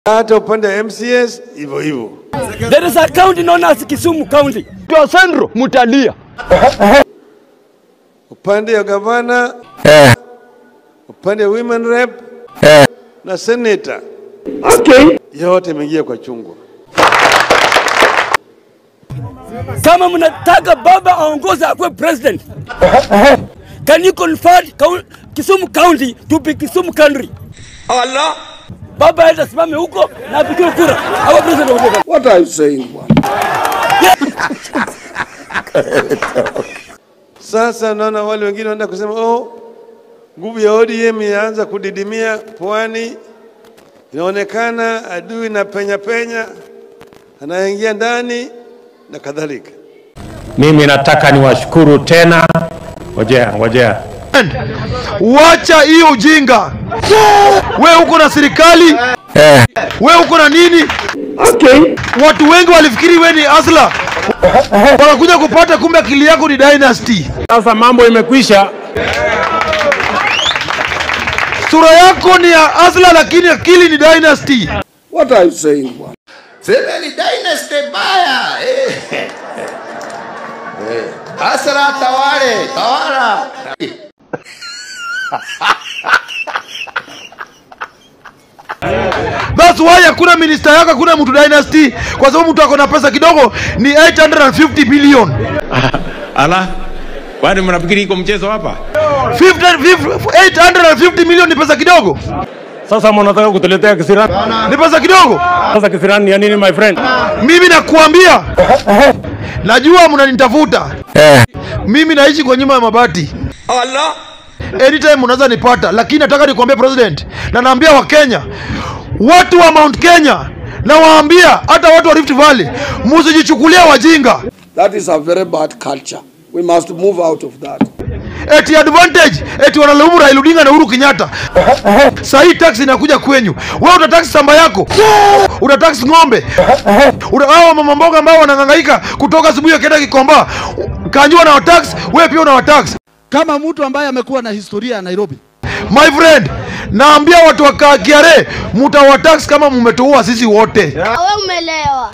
Hata upande wa MCS hivyo hivyo. There is a county known as Kisumu County. Kwa Sandro mutalia. Upande wa gavana, upande wa women rep, na senator. Okay. Yote imeingia kwa chungu. Kama mnataka baba aongoze akwe president, can you convert Kisumu County to be Kisumu Country? Allah. Baba aenda simame huko na apige kura. Our president. What are you saying, bwana? Sasa naona wale wengine wanaenda kusema nguvu ya ODM yaanza kudidimia Pwani. Inaonekana adui na penya anaingia ndani na kadhalika. Mimi nataka niwashukuru tena. Ngojea. Wacha hiyo ujinga. Wewe uko na serikali? Wewe uko na nini? Okay. Watu wengi walifikiri wewe ni asla. Wanakuja kupata kumbe akili yako ni dynasty. Sasa mambo imekwisha. Sura yako ni ya asla lakini akili ni dynasty. What are you saying, bwana? Sema ni dynasty baya. Asla tawala. That's why hakuna minister yako, hakuna mtu dynasty, kwa sababu mtu akona pesa kidogo ni 850 billion. Ala. Kwani mnafikiri iko mchezo hapa? 850 million ni pesa kidogo. Sasa mnataka kutuletea kisirani? Ni pesa kidogo. Sasa kisirani ya nini my friend? Mimi nakuambia. Najua mnanitafuta. Mimi naishi kwa nyumba ya mabati. Allah. Anytime unaweza nipata, lakini nataka nikwambie president, na naambia wa Kenya, watu wa Mount Kenya, na waambia hata watu wa Rift Valley, msijichukulia wajinga. That is a very bad culture. We must move out of that. Eti advantage, eti wanalaumu Raila Odinga na Uhuru Kenyatta. Sahi tax inakuja kwenyu. Wewe utatax samba yako. Utatax ng'ombe. Hao mama mboga ambao wanang'angaika kutoka asubuhi kwenda Kikomba. Kanjua na tax, wewe pia una tax. Kama mtu ambaye amekuwa na historia ya Nairobi. My friend, naambia watu wa Kiare, mtawatax kama mmetuua sisi wote. Wewe umelewa.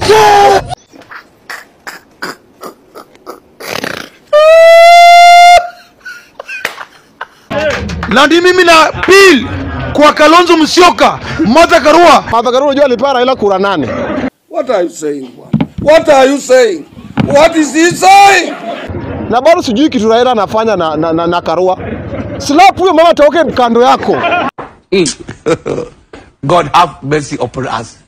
Na ndi mimi na bill kwa Kalonzo Musyoka, Martha Karua unajua alipara Raila kura 8. What are you saying, bwana? What are you saying? What is he saying? Na bado sijui kitu Raila anafanya na Karua. Slap huyo mama toke kando yako. God have mercy upon us.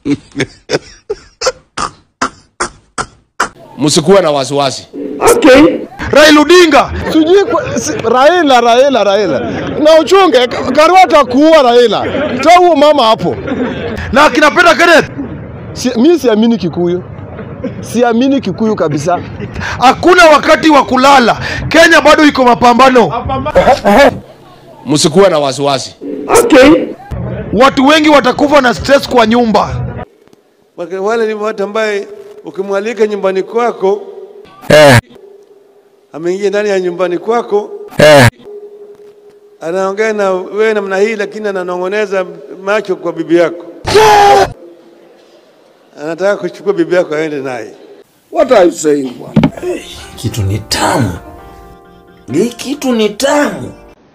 Msikuwe na wasiwasi. Okay. Raila Odinga. Sijui Raila. Na uchunge Karua atakuua Raila. Toa huo mama hapo. Na kinapenda Kenneth. Mimi siamini Kikuyu. Siamini Kikuyu kabisa. Hakuna wakati wa kulala. Kenya bado iko mapambano. Msikuwe na wasiwasi. Okay. Watu wengi watakufa na stress kwa nyumba. Wale ni watu ambaye ukimwalika nyumbani kwako, ameingia ndani ya nyumbani kwako, anaongea na wewe namna hii, lakini ananong'oneza macho kwa bibi yako. Anataka kuchukua bibi yako aende naye. What are you saying, bwana? Kitu ni tamu. Ni kitu ni tamu.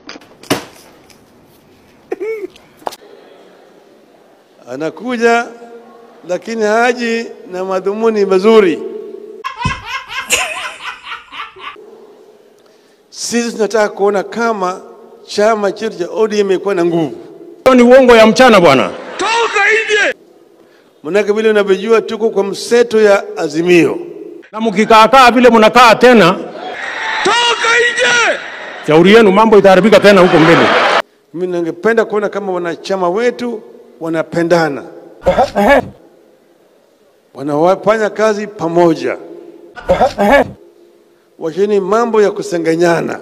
Anakuja lakini haji na madhumuni mazuri. Sisi tunataka kuona kama chama chetu cha ODM imekuwa na nguvu. Ni uongo ya mchana bwana. Toka nje. Mnaka vile unavyojua tuko kwa mseto ya Azimio. Na mkikaa vile mnakaa tena, Toka nje. shauri yenu mambo itaharibika tena huko mbele. Mimi ningependa kuona kama wanachama wetu wanapendana. Wanafanya kazi pamoja. Wacheni mambo ya kusengenyana.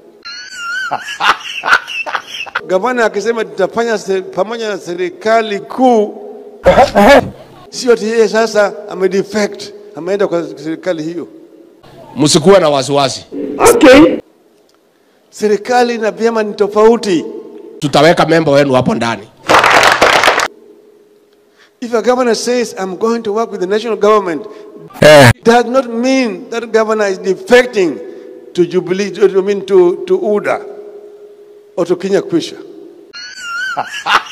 Gavana akisema tutafanya pamoja na serikali kuu, sio ati yeye sasa amedefect, ameenda kwa serikali hiyo. Msikuwe na wasiwasi. Okay. Serikali na vyama ni tofauti. Tutaweka member wenu hapo ndani. If a governor says, I'm going to work with the national government, it does not mean that governor is defecting to Jubilee, to UDA or to Kenya Kwisha.